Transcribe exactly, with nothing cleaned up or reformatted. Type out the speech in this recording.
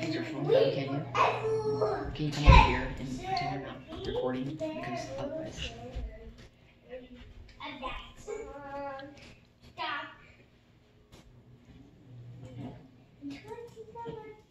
use your phone phone, can you? Can you come over here and tell her not recording? Because otherwise. Stop.